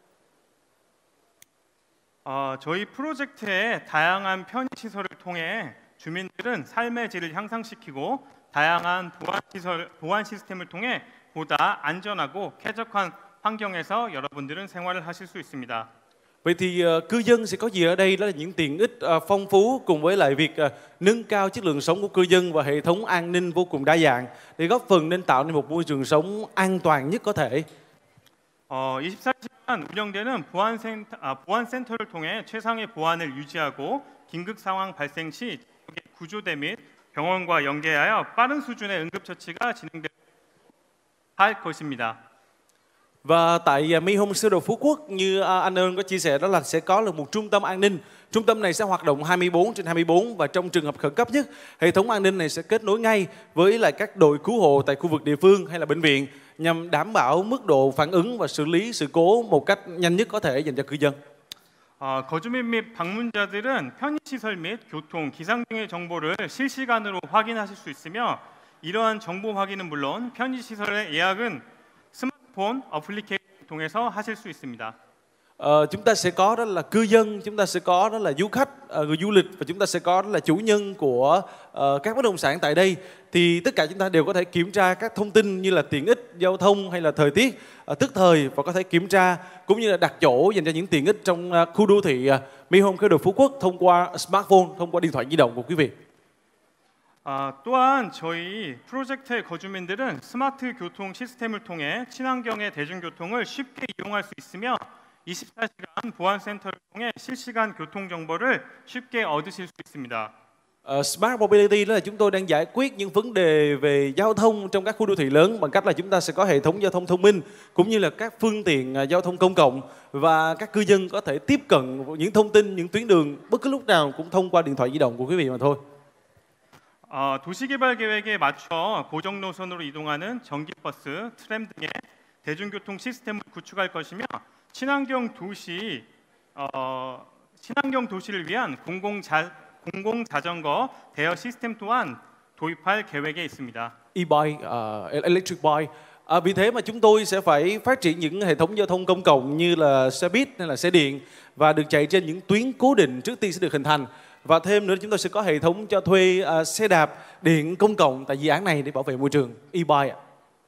어, 저희 프로젝트의 다양한 편의시설을 통해 주민들은 삶의 질을 향상시키고 다양한 보안 시설, 보안 시스템을 통해 보다 안전하고 쾌적한 환경에서 여러분들은 생활을 하실 수 있습니다. Vậy thì uh, cư dân sẽ có gì ở đây? Đó là những tiện ích uh, phong phú cùng với lại việc uh, nâng cao chất lượng sống của cư dân và hệ thống an ninh vô cùng đa dạng để góp phần nên tạo nên một môi trường sống an toàn nhất có thể. 어, 이십사 시간 운영되는 보안 센터, 아, 보안 센터를 통해 최상의 보안을 유지하고 긴급 상황 발생 시 구조대 및 병원과 연계하여 빠른 수준의 응급 처치가 진행될 것입니다. Và tại Me Home siêu Phú Quốc, như anh Ơn có chia sẻ, đó là sẽ có là một trung tâm an ninh. Trung tâm này sẽ hoạt động hai mươi bốn trên hai mươi bốn và trong trường hợp khẩn cấp nhất, hệ thống an ninh này sẽ kết nối ngay với lại các đội cứu hộ tại khu vực địa phương hay là bệnh viện nhằm đảm bảo mức độ phản ứng và xử lý sự cố một cách nhanh nhất có thể dành cho cư dân. 어, 거주민 및 방문자들은 편의시설 및 교통, 기상 등의 정보를 실시간으로 확인하실 수 있으며 이러한 정보 확인은 물론 편의시설의 예약은 스마트폰 어플리케이션 통해서 하실 수 있습니다. Ờ, chúng ta sẽ có đó là cư dân, chúng ta sẽ có đó là du khách, uh, người du lịch, và chúng ta sẽ có đó là chủ nhân của uh, các bất động sản tại đây. Thì tất cả chúng ta đều có thể kiểm tra các thông tin như là tiện ích, giao thông hay là thời tiết uh, tức thời, và có thể kiểm tra cũng như là đặt chỗ dành cho những tiện ích trong uh, khu đô thị uh, Me Home siêu được Phú Quốc thông qua smartphone, thông qua điện thoại di động của quý vị. 아, 또한 저희 프로젝트의 거주민들은 스마트 교통 시스템을 통해 친환경의 대중교통을 쉽게 이용할 수 있으며 이십사 시간 보안센터를 통해 실시간 교통 정보를 쉽게 얻으실 수 있습니다. Uh, Smart Mobility đó là chúng tôi đang giải quyết những vấn đề về giao thông trong các khu đô thị lớn bằng cách là chúng ta sẽ có hệ thống giao thông thông minh cũng như là các phương tiện uh, giao thông công cộng, và các cư dân có thể tiếp cận những thông tin, những tuyến đường bất cứ lúc nào cũng thông qua điện thoại di động của quý vị mà thôi. 어, 도시개발 계획에 맞춰 고정 노선으로 이동하는 전기버스, 트램 등의 대중교통 시스템을 구축할 것이며 친환경 도시, 어, 친환경 도시를 위한 공공자, 공공자전거 대여 시스템 또한 도입할 계획에 있습니다. E-bike, uh, electric bike. À, vì thế mà chúng tôi sẽ phải phát triển những hệ thống giao thông công cộng như là xe buýt hay là xe điện và được chạy trên những tuyến cố định trước tiên sẽ được hình thành. Và thêm nữa chúng tôi sẽ có hệ thống cho thuê uh, xe đạp điện công cộng tại dự án này để bảo vệ môi trường, e-bike.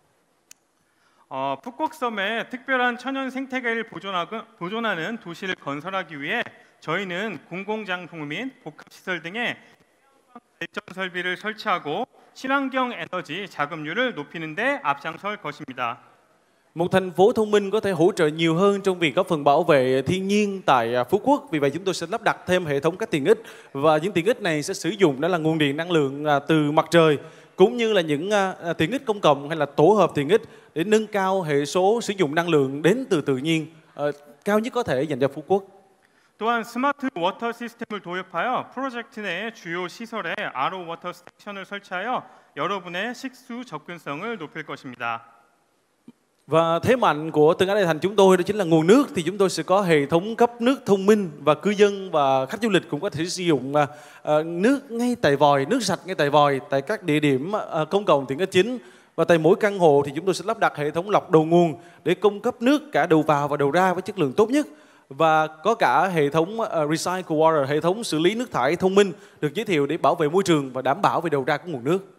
어, 푸꾸옥섬에 특별한 천연 생태계를 보존하고, 보존하는 도시를 건설하기 위해 저희는 공공장소 및 복합시설 등의 발전 설비를 설치하고 친환경 에너지 자급률을 높이는 데 앞장설 것입니다. Một thành phố thông minh có thể hỗ trợ nhiều hơn trong việc góp phần bảo vệ thiên nhiên tại Phú Quốc. Vì vậy chúng tôi sẽ lắp đặt thêm hệ thống các tiện ích, và những tiện ích này sẽ sử dụng đó là nguồn điện năng lượng từ mặt trời cũng như là những tiện ích công cộng hay là tổ hợp tiện ích để nâng cao hệ số sử dụng năng lượng đến từ tự nhiên uh, cao nhất có thể dành cho Phú Quốc. 또한 스마트 워터 시스템을 도입하여 프로젝트 내 주요 시설에 알오 워터 스테이션을 설치하여 여러분의 식수 접근성을 높일 것입니다. Và thế mạnh của Tân Á Đại Thành chúng tôi đó chính là nguồn nước, thì chúng tôi sẽ có hệ thống cấp nước thông minh và cư dân và khách du lịch cũng có thể sử dụng uh, nước ngay tại vòi, nước sạch ngay tại vòi tại các địa điểm uh, công cộng tiện ích chính. Và tại mỗi căn hộ thì chúng tôi sẽ lắp đặt hệ thống lọc đầu nguồn để cung cấp nước cả đầu vào và đầu ra với chất lượng tốt nhất. Và có cả hệ thống uh, Recycle Water, hệ thống xử lý nước thải thông minh được giới thiệu để bảo vệ môi trường và đảm bảo về đầu ra của nguồn nước.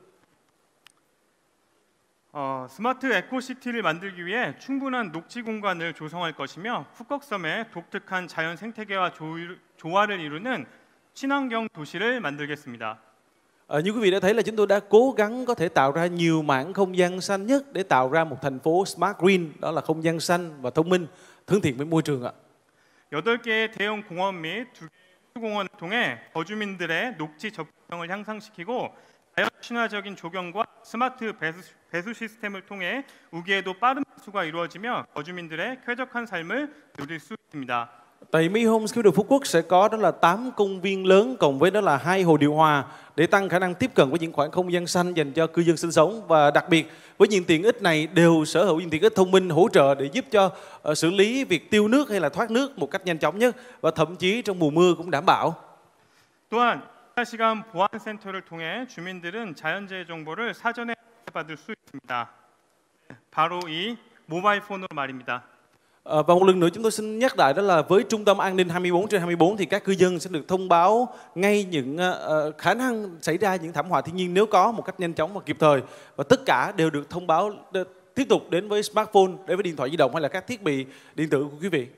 어, 스마트 에코시티를 만들기 위해 충분한 녹지 공간을 조성할 것이며 푸꾸옥섬의 독특한 자연 생태계와 조화를 이루는 친환경 도시를 만들겠습니다. À, như quý vị đã thấy là chúng tôi đã cố gắng có thể tạo ra nhiều mảng không gian xanh nhất để tạo ra một thành phố Smart Green, đó là không gian xanh và thông minh, thân thiện với môi trường ạ. 여덟 개의 대형 공원 및 두 개의 공원을 통해 거주민들의 녹지 접근성을 향상시키고 자연 친화적인 조경과 스마트 배수, 배수 시스템을 통해 우기에도 빠른 배수가 이루어지며 거주민들의 쾌적한 삶을 누릴 수 있습니다. Tại Mi Homes Kingdom Phú Quốc sẽ có đó là tám công viên lớn cộng với đó là hai hồ điều hòa để tăng khả năng tiếp cận với những khoảng không gian xanh dành cho cư dân sinh sống, và đặc biệt với những tiện ích này đều sở hữu những tiện ích thông minh hỗ trợ để giúp cho uh, xử lý việc tiêu nước hay là thoát nước một cách nhanh chóng nhất, và thậm chí trong mùa mưa cũng đảm bảo. 또한 이십사 시간 보안 센터를 통해 주민들은 자연재해 정보를 사전에 받을 수 있습니다. 바로 이 모바일 폰으로 말입니다. À, và một lần nữa chúng tôi xin nhắc lại đó là với trung tâm an ninh hai mươi bốn trên hai mươi bốn thì các cư dân sẽ được thông báo ngay những uh, khả năng xảy ra những thảm họa thiên nhiên nếu có một cách nhanh chóng và kịp thời, và tất cả đều được thông báo uh, tiếp tục đến với smartphone, đến với điện thoại di động hay là các thiết bị điện tử của quý vị.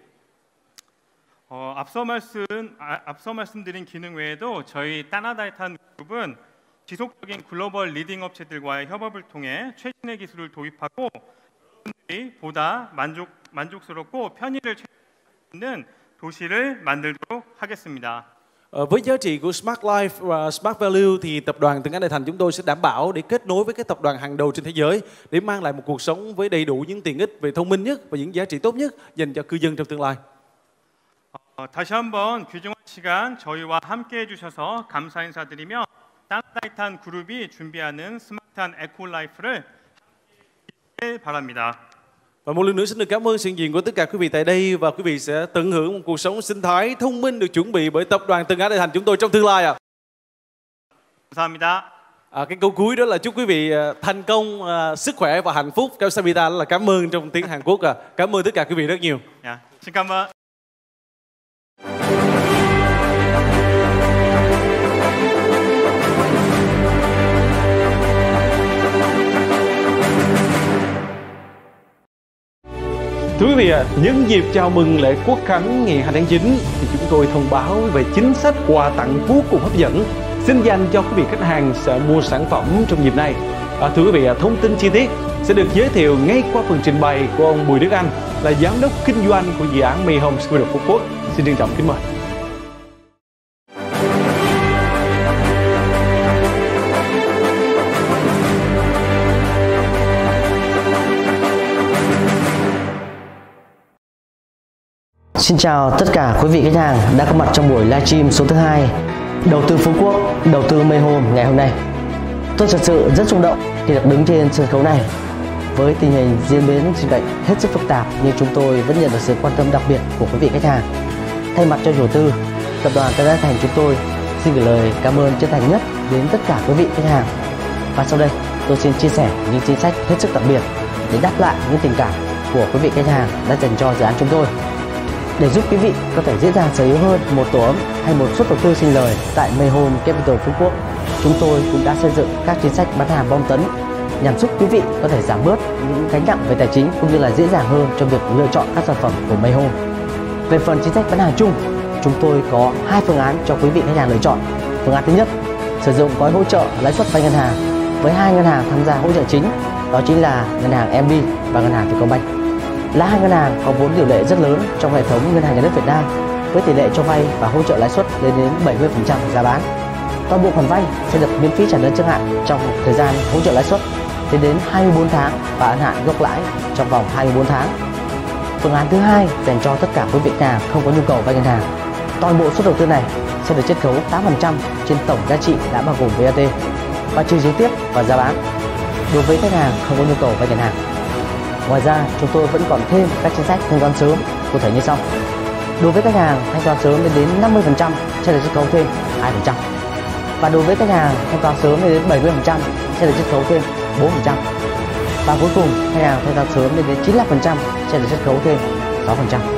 어, 앞서 말씀 아, 앞서 말씀드린 기능 외에도 저희 따나다이탄 그룹은 지속적인 글로벌 리딩 업체들과의 협업을 통해 최신의 기술을 도입하고 여러분들이 보다 만족 만족스럽고 편의를 찾는 도시를 만들도록 하겠습니다. Ờ, với giá trị của Smart Life và Smart Value thì tập đoàn Tân Á Đại Thành chúng tôi sẽ đảm bảo để kết nối với các tập đoàn hàng đầu trên thế giới để mang lại một cuộc sống với đầy đủ những tiện ích về thông minh nhất và những giá trị tốt nhất dành cho cư dân trong tương lai. 어, 다시 한번 귀중한 시간 저희와 함께 해주셔서 감사 인사드리며 따나다이탄 그룹이 준비하는 스마트한 에코라이프를 함께 바랍니다. Và một lần nữa xin được cảm ơn sự hiện diện của tất cả quý vị tại đây, và quý vị sẽ tận hưởng một cuộc sống sinh thái thông minh được chuẩn bị bởi tập đoàn Tân Á Đại Thành chúng tôi trong tương lai ạ. 감사합니다. À, cái câu cuối đó là chúc quý vị thành công, uh, sức khỏe và hạnh phúc. Kamsahamnida là cảm ơn trong tiếng Hàn Quốc. À. Cảm ơn tất cả quý vị rất nhiều. 야, 잠깐만. Thưa quý vị, nhân dịp chào mừng lễ Quốc khánh ngày hai tháng chín thì chúng tôi thông báo về chính sách quà tặng vô cùng hấp dẫn xin dành cho quý vị khách hàng sẽ mua sản phẩm trong dịp này. À, thưa quý vị, thông tin chi tiết sẽ được giới thiệu ngay qua phần trình bày của ông Bùi Đức Anh, là giám đốc kinh doanh của dự án Mi Homes Kingdom Phú Quốc. Xin trân trọng kính mời. Xin chào tất cả quý vị khách hàng đã có mặt trong buổi livestream số thứ hai đầu tư Phú Quốc, đầu tư Mayhome ngày hôm nay. Tôi thật sự rất xúc động khi được đứng trên sân khấu này. Với tình hình diễn biến dịch bệnh hết sức phức tạp, nhưng chúng tôi vẫn nhận được sự quan tâm đặc biệt của quý vị khách hàng. Thay mặt cho chủ tư, tập đoàn Tân Đa Thành chúng tôi xin gửi lời cảm ơn chân thành nhất đến tất cả quý vị khách hàng. Và sau đây, tôi xin chia sẻ những chính sách hết sức đặc biệt để đáp lại những tình cảm của quý vị khách hàng đã dành cho dự án chúng tôi. Để giúp quý vị có thể dễ dàng sở hữu hơn một tổ ấm hay một suất đầu tư sinh lời tại Mayhome Capital Phú Quốc, chúng tôi cũng đã xây dựng các chính sách bán hàng bom tấn nhằm giúp quý vị có thể giảm bớt những gánh nặng về tài chính cũng như là dễ dàng hơn trong việc lựa chọn các sản phẩm của Mayhome. Về phần chính sách bán hàng chung, chúng tôi có hai phương án cho quý vị khách hàng lựa chọn. Phương án thứ nhất, sử dụng gói hỗ trợ lãi suất vay ngân hàng với hai ngân hàng tham gia hỗ trợ chính, đó chính là ngân hàng em bê và ngân hàng Vietcombank. Là hai ngân hàng có vốn điều lệ rất lớn trong hệ thống ngân hàng nhà nước Việt Nam, với tỷ lệ cho vay và hỗ trợ lãi suất lên đến bảy mươi phần trăm giá bán. Toàn bộ khoản vay sẽ được miễn phí trả nợ trước hạn trong thời gian hỗ trợ lãi suất lên đến hai mươi tư tháng và ân hạn gốc lãi trong vòng hai mươi tư tháng. Phương án thứ hai dành cho tất cả quý vị khách hàng không có nhu cầu vay ngân hàng. Toàn bộ suất đầu tư này sẽ được chiết khấu tám phần trăm trên tổng giá trị đã bao gồm vê a tê và trừ trực tiếp vào giá bán đối với khách hàng không có nhu cầu vay ngân hàng. Ngoài ra, chúng tôi vẫn còn thêm các chính sách thanh toán sớm cụ thể như sau. Đối với khách hàng thanh toán sớm lên đến năm mươi phần trăm sẽ được chiết khấu thêm hai phần trăm. Và đối với khách hàng thanh toán sớm lên đến bảy mươi phần trăm sẽ được chiết khấu thêm bốn phần trăm. Và cuối cùng, khách hàng thanh toán sớm lên đến chín mươi lăm phần trăm sẽ được chiết khấu thêm sáu phần trăm.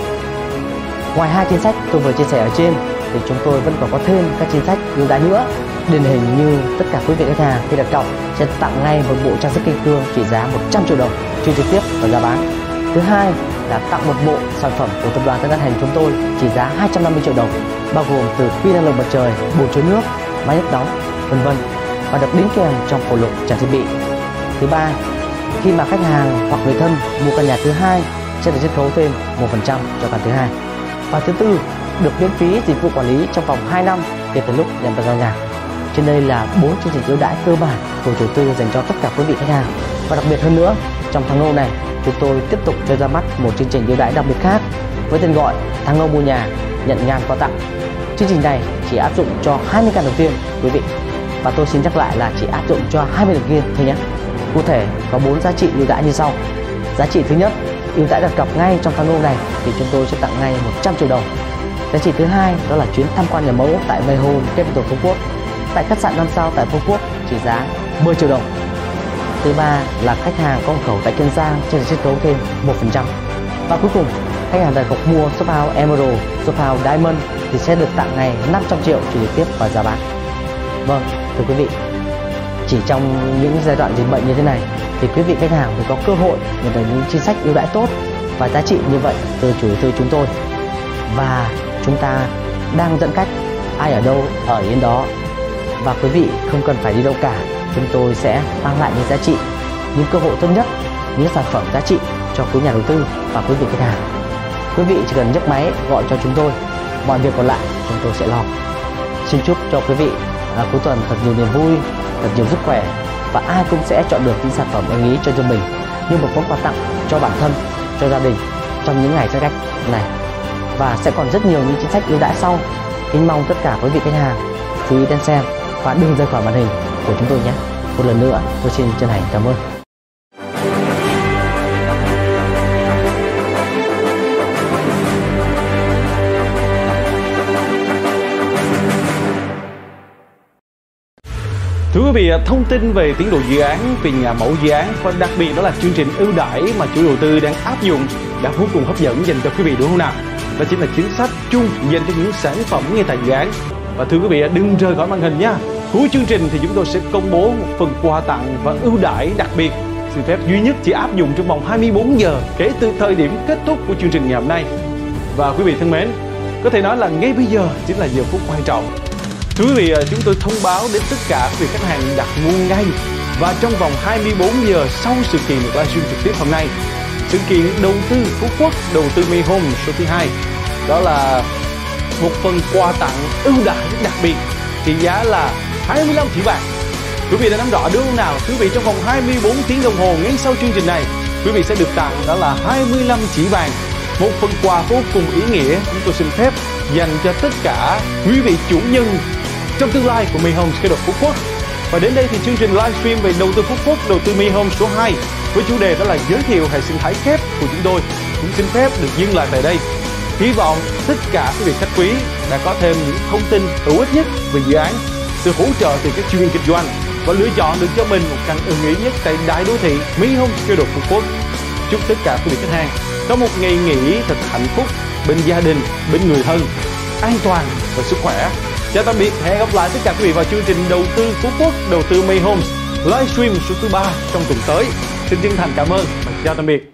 Ngoài hai chính sách tôi vừa chia sẻ ở trên thì chúng tôi vẫn còn có thêm các chính sách ưu đãi nữa. Điển hình như tất cả quý vị khách hàng khi đặt cọc sẽ tặng ngay một bộ trang sức kim cương trị giá một trăm triệu đồng trừ trực tiếp vào giá bán. Thứ hai là tặng một bộ sản phẩm của tập đoàn Tân Đa Thành chúng tôi trị giá hai trăm năm mươi triệu đồng, bao gồm từ pin năng lượng mặt trời, bồn chứa nước, máy nước nóng, vân vân, và được đính kèm trong phụ lục trang thiết bị. Thứ ba, khi mà khách hàng hoặc người thân mua căn nhà thứ hai sẽ được chiết khấu thêm một phần trăm cho căn thứ hai. Và thứ tư, được miễn phí dịch vụ quản lý trong vòng hai năm kể từ lúc nhận bàn giao nhà. Trên đây là bốn chương trình ưu đãi cơ bản của chủ tư dành cho tất cả quý vị khách hàng. Và đặc biệt hơn nữa, trong tháng Âu này, chúng tôi tiếp tục cho ra mắt một chương trình ưu đãi đặc biệt khác với tên gọi tháng Âu mua nhà nhận ngang quà tặng. Chương trình này chỉ áp dụng cho hai mươi căn đầu tiên quý vị. Và tôi xin nhắc lại là chỉ áp dụng cho hai mươi lần kia thôi nhé. Cụ thể có bốn giá trị ưu đãi như sau. Giá trị thứ nhất, ưu đãi đặt cọc ngay trong tháng Âu này thì chúng tôi sẽ tặng ngay một trăm triệu đồng. Giá trị thứ hai đó là chuyến tham quan nhà mẫu tại Mayhome Capital Phú Quốc tại khách sạn năm sao tại Phú Quốc trị giá mười triệu đồng. Thứ ba là khách hàng có hộ khẩu tại Kiên Giang sẽ được chiết khấu thêm một phần trăm. Và cuối cùng, khách hàng đặt cọc mua shop house Emerald, shop house Diamond thì sẽ được tặng ngay năm trăm triệu trừ trực tiếp vào giá bán. Vâng, thưa quý vị, chỉ trong những giai đoạn dịch bệnh như thế này thì quý vị khách hàng mới có cơ hội nhận được những chính sách ưu đãi tốt và giá trị như vậy từ chủ đầu tư chúng tôi. Và chúng ta đang dẫn cách, ai ở đâu ở yên đó. Và quý vị không cần phải đi đâu cả, chúng tôi sẽ mang lại những giá trị, những cơ hội tốt nhất, những sản phẩm giá trị cho quý nhà đầu tư và quý vị khách hàng. Quý vị chỉ cần nhấc máy gọi cho chúng tôi, mọi việc còn lại chúng tôi sẽ lo. Xin chúc cho quý vị là cuối tuần thật nhiều niềm vui, thật nhiều sức khỏe, và ai cũng sẽ chọn được những sản phẩm ưng ý cho riêng mình như một món quà tặng cho bản thân, cho gia đình trong những ngày giãn cách này. Và sẽ còn rất nhiều những chính sách ưu đãi sau. Kính mong tất cả quý vị khách hàng chú ý đến xem và đừng rời khỏi màn hình của chúng tôi nhé. Một lần nữa tôi xin chân thành cảm ơn. Thưa quý vị, thông tin về tiến độ dự án, về nhà mẫu dự án và đặc biệt đó là chương trình ưu đãi mà chủ đầu tư đang áp dụng đã vô cùng hấp dẫn dành cho quý vị, đúng không nào? Đó chính là chính sách chung dành cho những sản phẩm ngay tại dự án. Và thưa quý vị, đừng rời khỏi màn hình nha. Cuối chương trình thì chúng tôi sẽ công bố một phần quà tặng và ưu đãi đặc biệt, xin phép duy nhất chỉ áp dụng trong vòng hai mươi bốn giờ kể từ thời điểm kết thúc của chương trình ngày hôm nay. Và quý vị thân mến, có thể nói là ngay bây giờ chính là giờ phút quan trọng. Thưa quý vị, chúng tôi thông báo đến tất cả quý vị khách hàng đặt mua ngay và trong vòng hai mươi bốn giờ sau sự kiện được livestream trực tiếp hôm nay, sự kiện đầu tư Phú Quốc, đầu tư Mayhome số thứ hai, đó là một phần quà tặng ưu đãi đặc biệt trị giá là hai mươi lăm chỉ vàng. Quý vị đã nắm rõ đúng không nào? Quý vị trong vòng hai mươi bốn tiếng đồng hồ ngay sau chương trình này, quý vị sẽ được tặng đó là hai mươi lăm chỉ vàng Một phần quà vô cùng ý nghĩa chúng tôi xin phép dành cho tất cả quý vị chủ nhân trong tương lai của Mi Homes Kế Độ Phú Quốc. Và đến đây thì chương trình livestream về đầu tư Phú Quốc, đầu tư Mi Homes số hai với chủ đề đó là giới thiệu hệ sinh thái kép của chúng tôi cũng xin phép được dừng lại tại đây. Hy vọng tất cả quý vị khách quý đã có thêm những thông tin hữu ích nhất về dự án, sự hỗ trợ từ các chuyên viên kinh doanh và lựa chọn được cho mình một căn ưng ý nhất tại đại đô thị Mi Homes Kế Độ Phú Quốc. Chúc tất cả quý vị khách hàng có một ngày nghỉ thật hạnh phúc bên gia đình, bên người thân, an toàn và sức khỏe. Chào tạm biệt, hẹn gặp lại tất cả quý vị vào chương trình đầu tư Phú Quốc, đầu tư Mi Homes livestream số thứ ba trong tuần tới. Xin chân thành cảm ơn và chào tạm biệt.